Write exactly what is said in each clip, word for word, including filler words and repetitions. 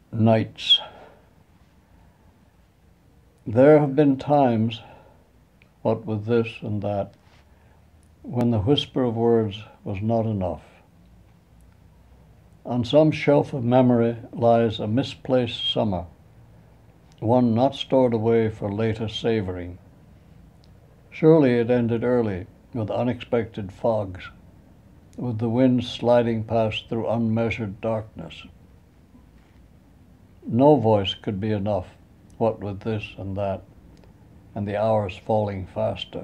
Nights. There have been times, what with this and that, when the whisper of words was not enough. On some shelf of memory lies a misplaced summer, one not stored away for later savoring. Surely it ended early, with unexpected fogs, with the wind sliding past through unmeasured darkness. No voice could be enough, what with this and that, and the hours falling faster.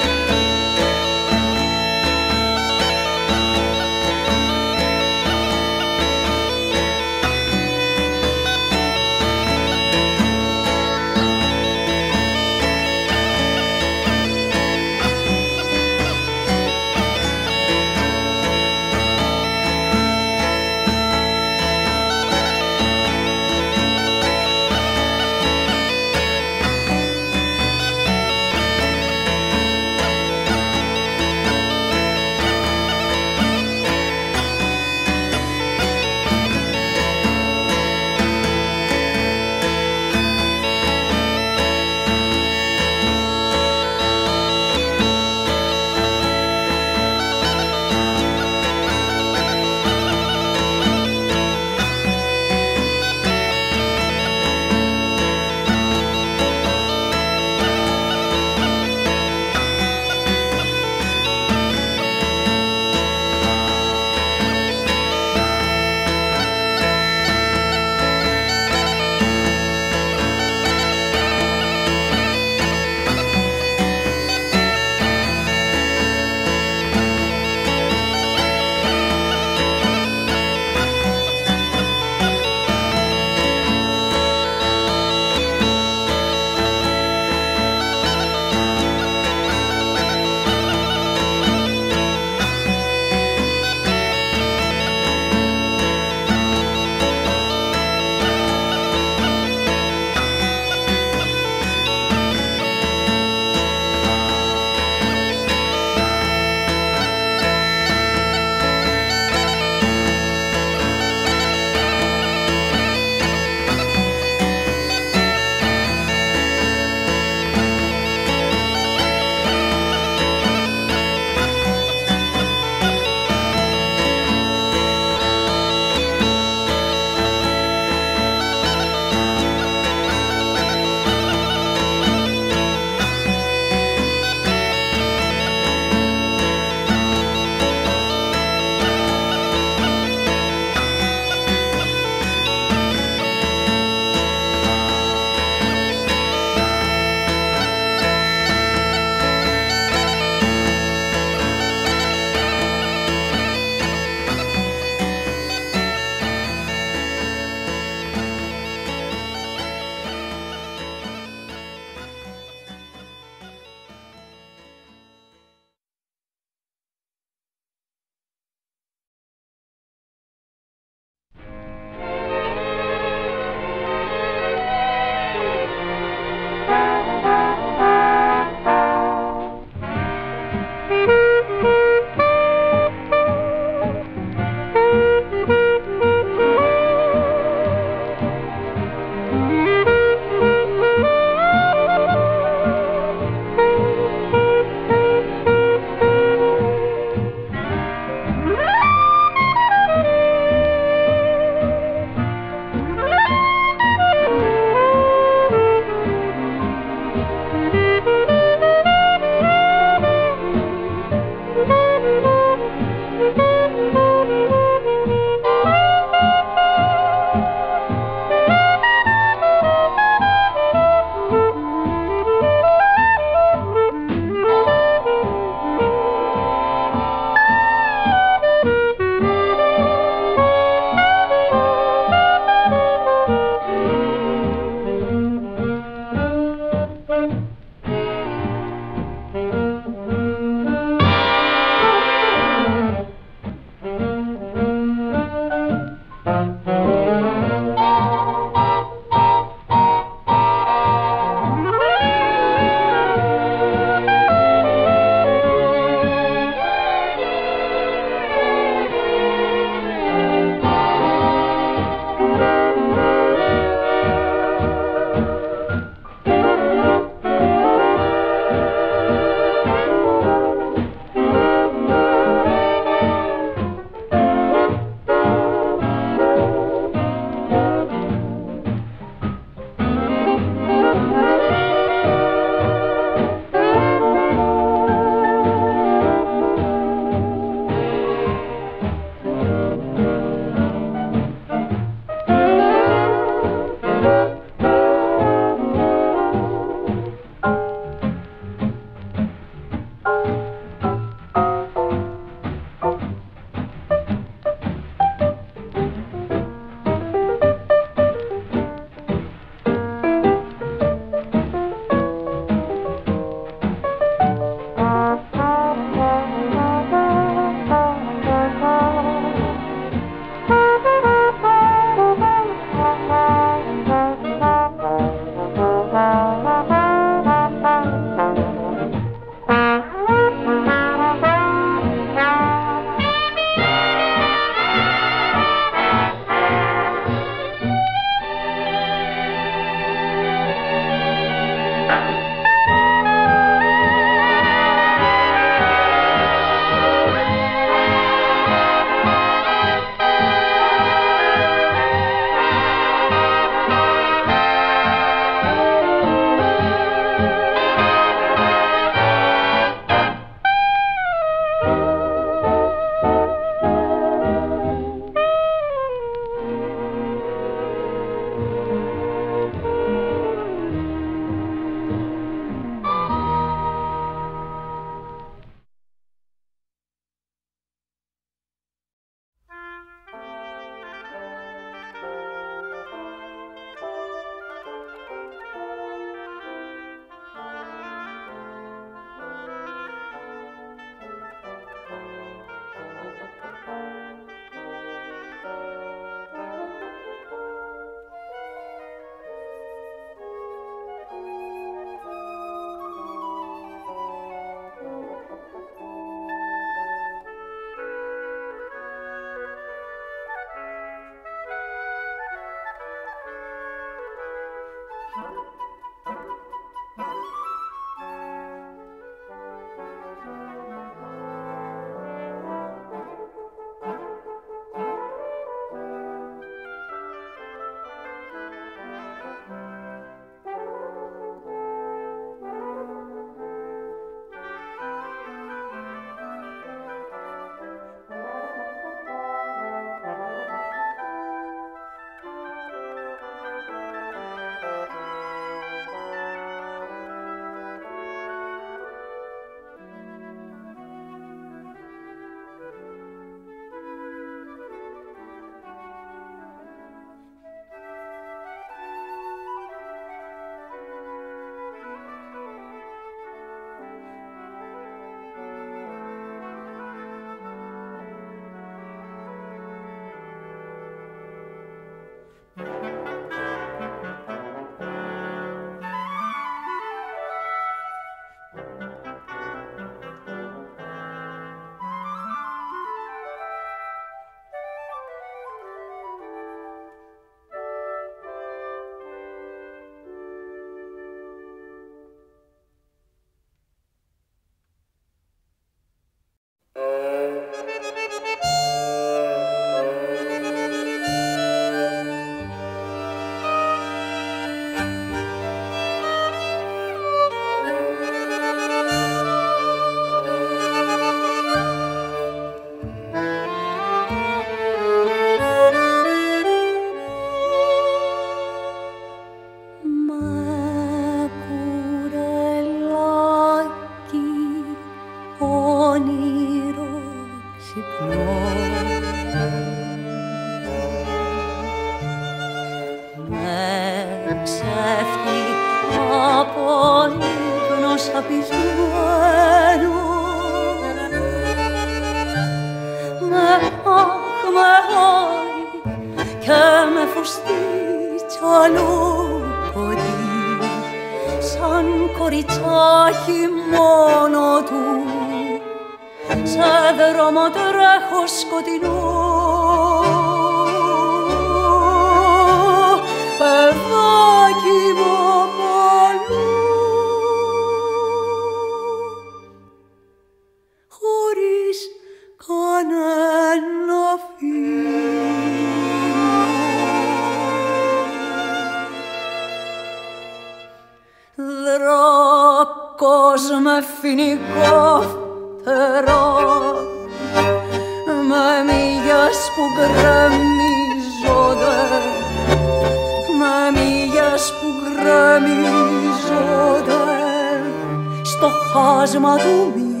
χάσμα του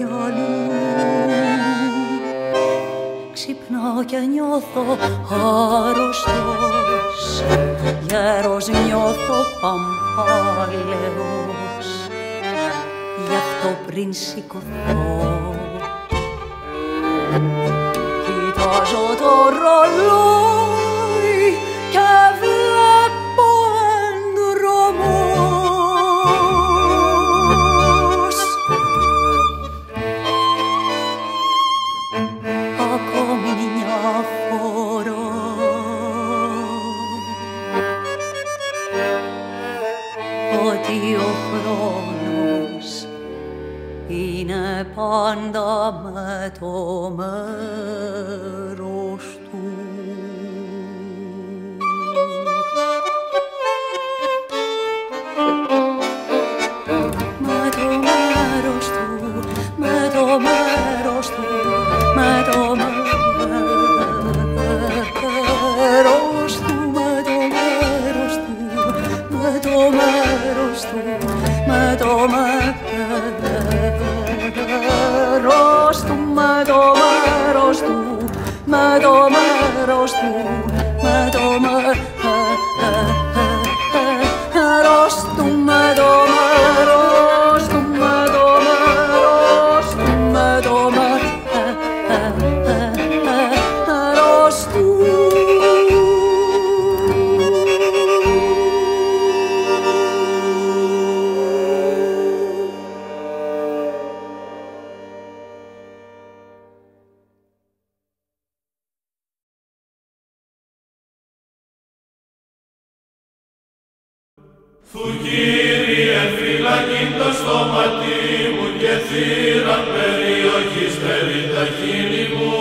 Ξυπνάω και νιώθω άρρωστος, γέρος νιώθω παμπάλαιος. Γι' αυτό πριν σηκωθώ κοιτάζω το ρολόι και βλέπω ένδρομος. Ακόμη μια φορά ότι ο χρόνος είναι πάντα με το μέρος του. Με το μέρος του, με το μέρος του, με το μέρος του, με το μέρος του, με το μέρος του, με το μέρος του, με το μέρος του, με το μέρος του, με το μέρος του, με το μέρος του, με το μέρος του, με το μέρος του. Θου Κύριε φυλακήν το στόματι μου και θύραν περιοχής περί τα χείλη μου.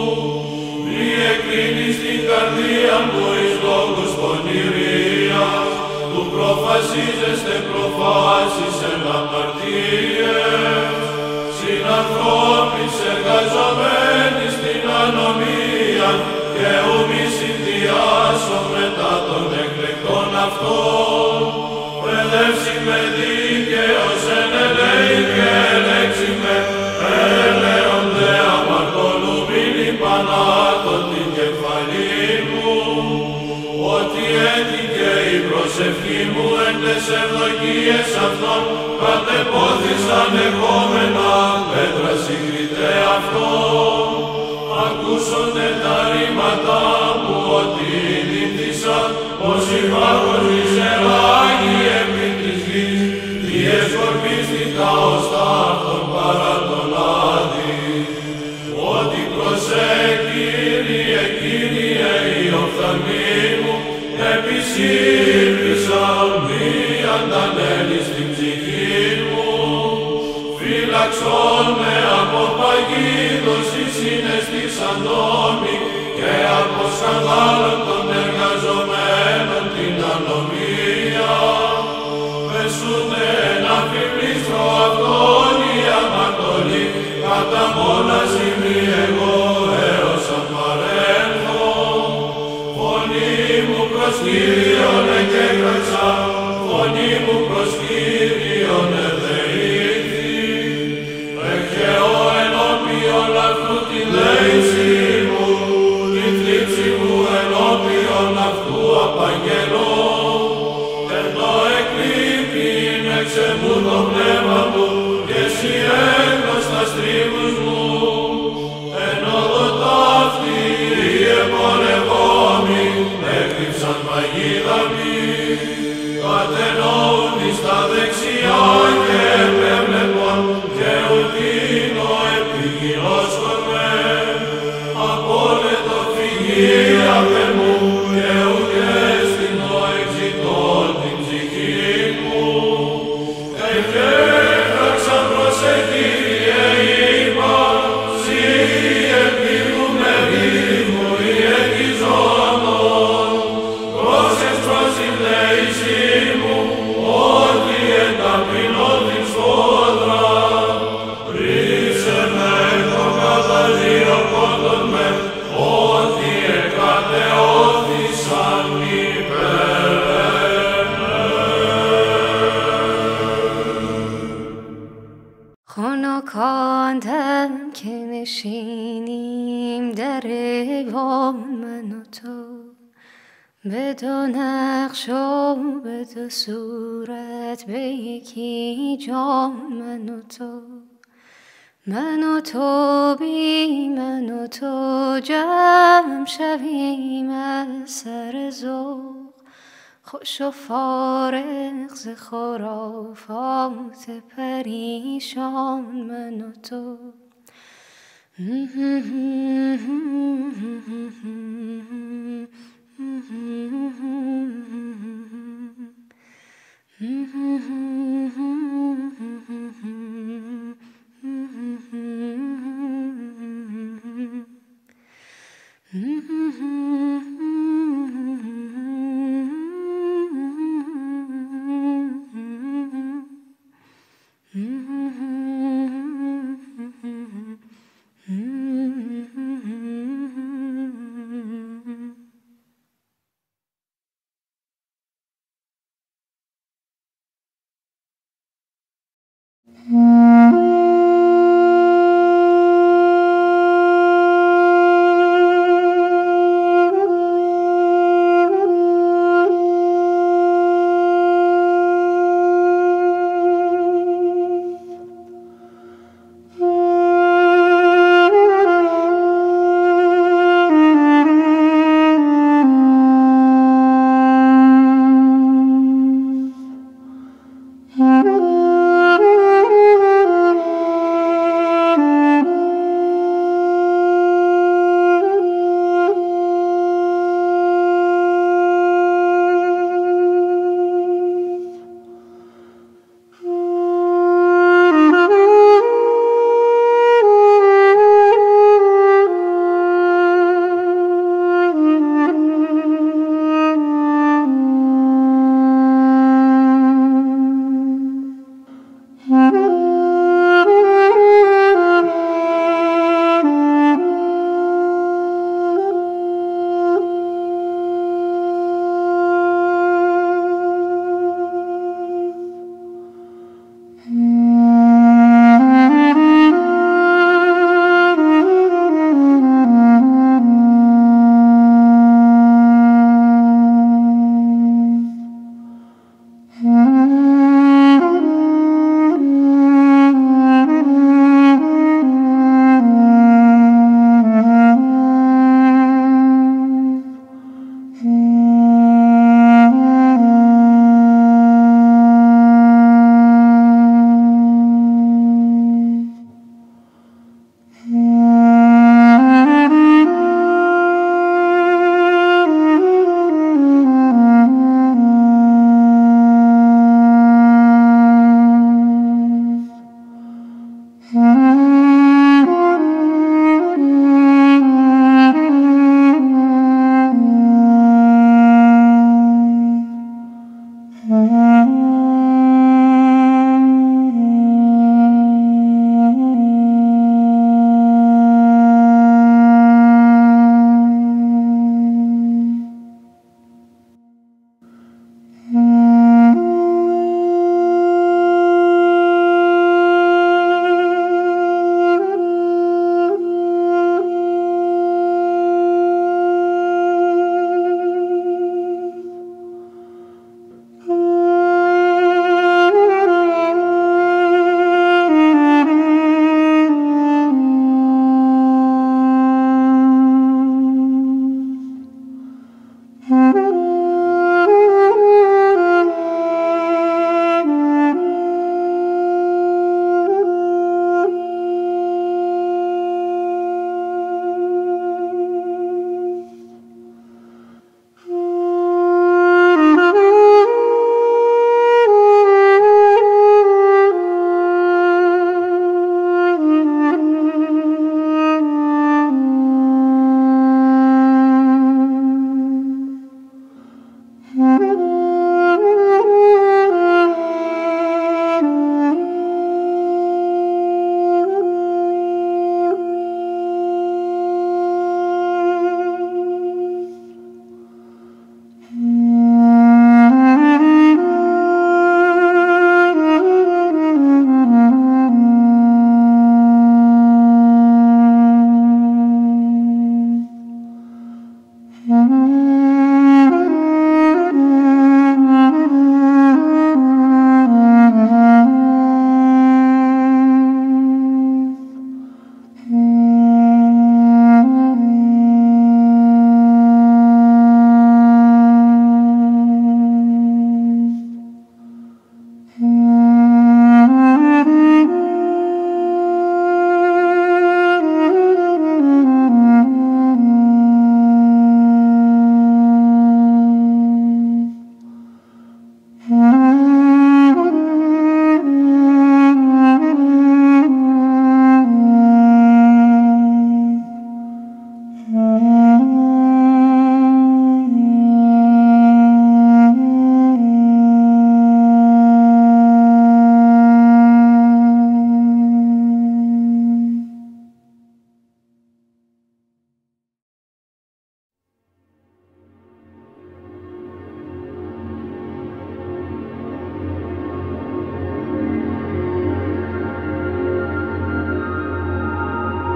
Μη εκκλίνεις την καρδία μου εις λόγους πονηρίας, του προφασίζεστε προφάσεις εν αμαρτίες. Συνανθρώπης εργαζομένοι στην ανομία και ου μη συνδυάσω μετά των εκλεκτών αυτών. Παιδεύσει με δίκαιος εν ελέη και ελέξει με έλεον δε αμαρτωλούμην υπανάτω την κεφαλή μου. Ότι έτυχε η προσευχή μου εν τες ευδοκίες αυτών κατεπόθησαν εχόμενα πέτρα συγκριτέ αυτών. Ακούσονται τα ρήματά μου ότι δίπτυσαν ως υπάρχος μισεράγει επί της γης, διεσκορπίστηκα ως ταύτον παρά τον άδει. Ότι προσέ Κύριε, Κύριε η οφθαλμή μου, επισήλπισα μη αντανέλει στην ψυχή μου. Φύλαξον με από παγίδωση συναισθήσαντόμη και από σκανδάλων των εργαζομένων την ανομία. Πεσούνε ένα φιλίστρο αυτόν οι αμαρτωλοί, κατά μόνας ημί εγώ έως αν παρέλθω. Φωνή μου προς Κύριον εκέκρατσα, φωνή μου προς Κύριον εδεήθη. Εχαιώ ενώπιον αυτού την λέηση μου, την θλίψη μου ενώπιον αυτού απαγγελώ. Εν το εκλείπειν εξ εμού το πνεύμα μου και εσύ έγνωστας τρίβους μου. Εν όδο ταύτη οι εμπορευόμοι έκρυψαν παγίδα μη. Κατενών εις τα δεξιά και επέβλεπον και ουδίνο επιγεινός κορμέ. Απόλετο φυγή απ' εμού και ουδέ στην το εξητών την ψυχή μου. Εκέφραξαν προς Κύριε είπα, σύ επίγουμενη μου η εκειζόντων. Πρόσεξ προς την λέηση μου, ότι εν ταπεινών την σφόδρα. Ρίσε με το καταδίωκον με, ότι εκατεώ مکاندم که نشینیم در ایوان من و تو، به دو نقش و به دو صورت به یکی جان من و تو، من و تو بی من و تو جمع شویم از سر ذوق، خوش و فارغ ز خرافات پریشان من و تو. Mm-hmm.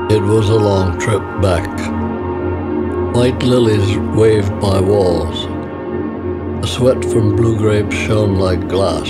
It was a long trip back. White lilies waved by walls. The sweat from blue grapes shone like glass.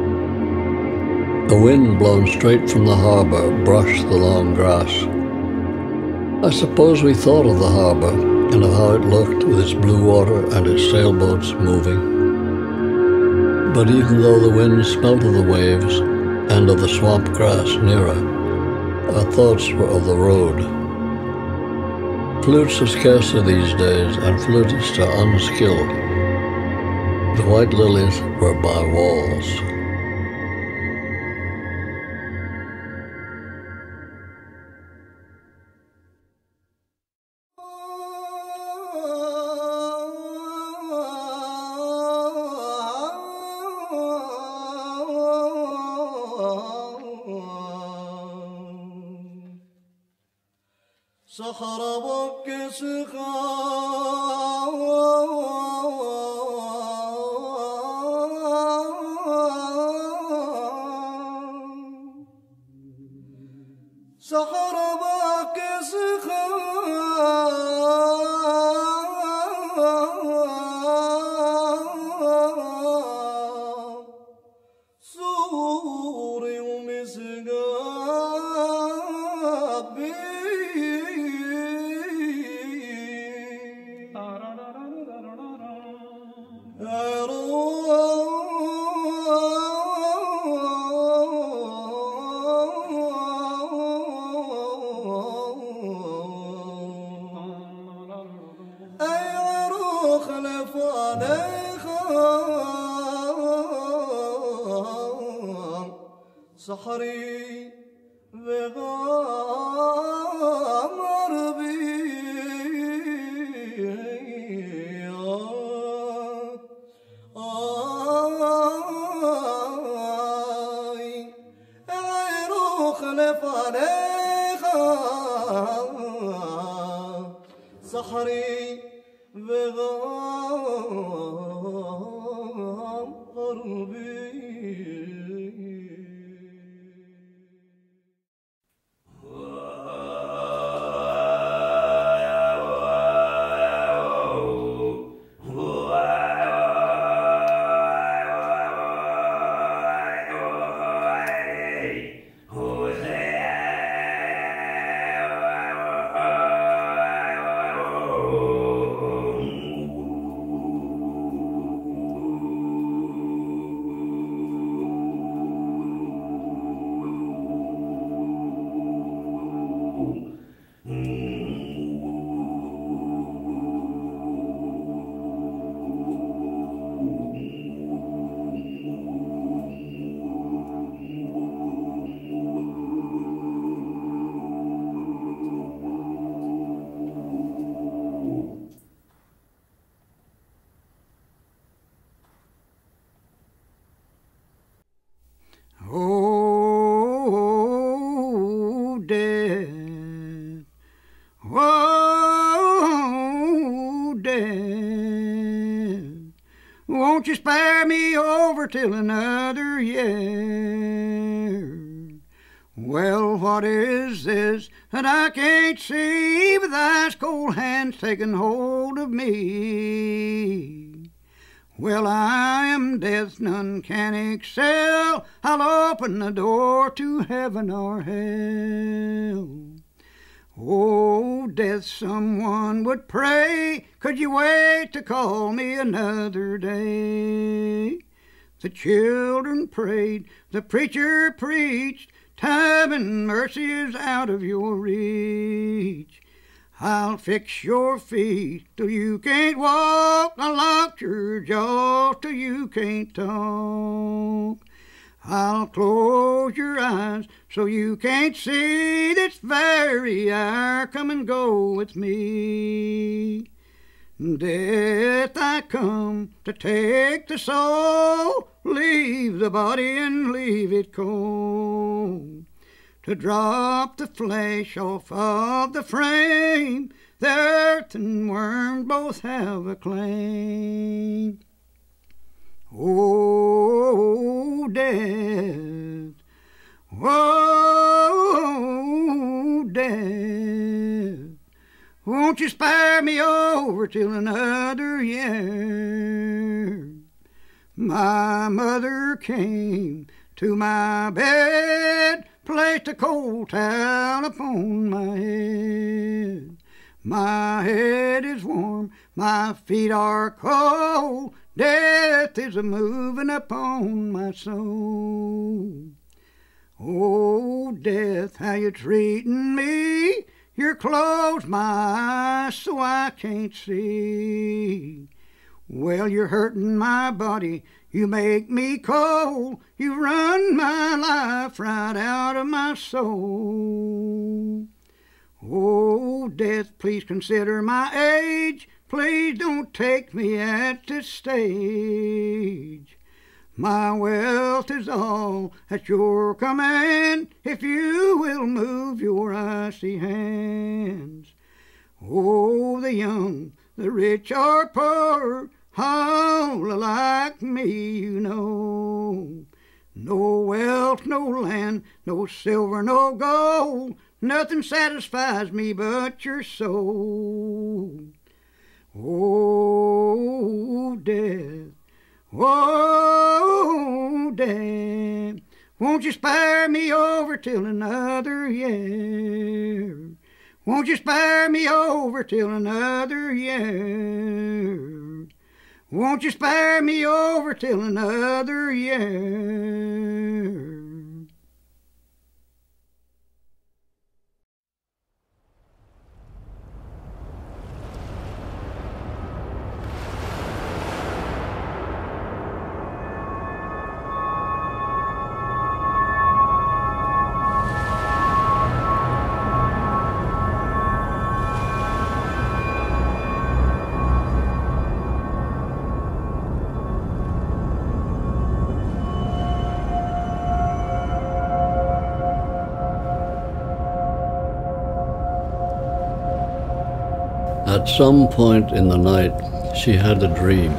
A wind blown straight from the harbor brushed the long grass. I suppose we thought of the harbor and of how it looked with its blue water and its sailboats moving. But even though the wind smelt of the waves and of the swamp grass nearer, our thoughts were of the road. Flutes are scarcer these days, and flutists are unskilled. The white lilies were by walls. صخرة بك سخاء صخرة بك سخاء سوري ومسقاك بي صحري بغامر بي آي عيرو خلف عليها صحري بغامر بي Oh, death, oh, death, won't you spare me over till another year? Well, what is this that I can't see with ice cold hands taking hold of me? Well, I am death, none can excel. I'll open the door to heaven or hell. Oh, death, someone would pray, could you wait to call me another day? The children prayed, the preacher preached, time and mercy is out of your reach. I'll fix your feet till you can't walk, I'll lock your jaw till you can't talk. I'll close your eyes so you can't see this very hour. Come and go with me. Death, I come to take the soul, leave the body and leave it cold. To drop the flesh off of the frame, the earth and worm both have a claim. Oh, death, oh, death, won't you spare me over till another year? My mother came to my bed, placed a cold towel upon my head. My head is warm, my feet are cold, death is a-moving upon my soul. Oh, death, how you treating me? You're closed my eyes so I can't see. Well, you're hurting my body, you make me cold, you run my life right out of my soul. Oh, death, please consider my age, please don't take me at this stage. My wealth is all at your command, if you will move your icy hands. Oh, the young, the rich or poor, all like me, you know. No wealth, no land, no silver, no gold, nothing satisfies me but your soul. Oh, death, oh, death, won't you spare me over till another year? Won't you spare me over till another year? Won't you spare me over till another year? At some point in the night, she had a dream.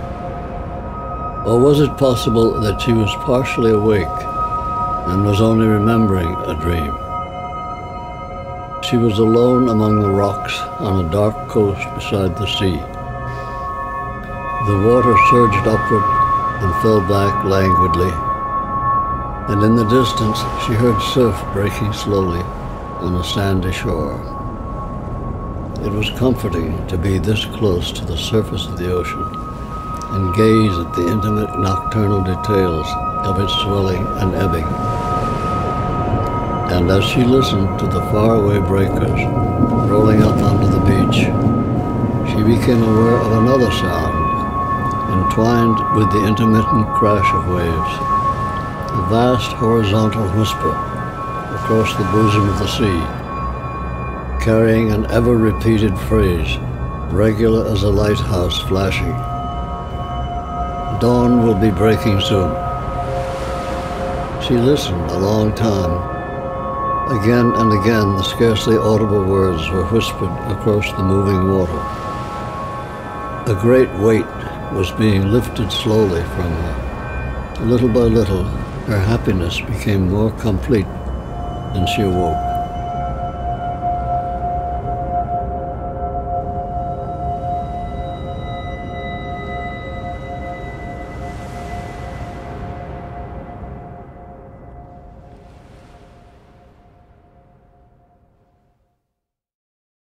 Or was it possible that she was partially awake and was only remembering a dream? She was alone among the rocks on a dark coast beside the sea. The water surged upward and fell back languidly, and in the distance she heard surf breaking slowly on a sandy shore. It was comforting to be this close to the surface of the ocean and gaze at the intimate nocturnal details of its swelling and ebbing. And as she listened to the faraway breakers rolling up onto the beach, she became aware of another sound, entwined with the intermittent crash of waves, a vast horizontal whisper across the bosom of the sea, carrying an ever-repeated phrase, regular as a lighthouse flashing. Dawn will be breaking soon. She listened a long time. Again and again the scarcely audible words were whispered across the moving water. A great weight was being lifted slowly from her. Little by little, her happiness became more complete, and she awoke.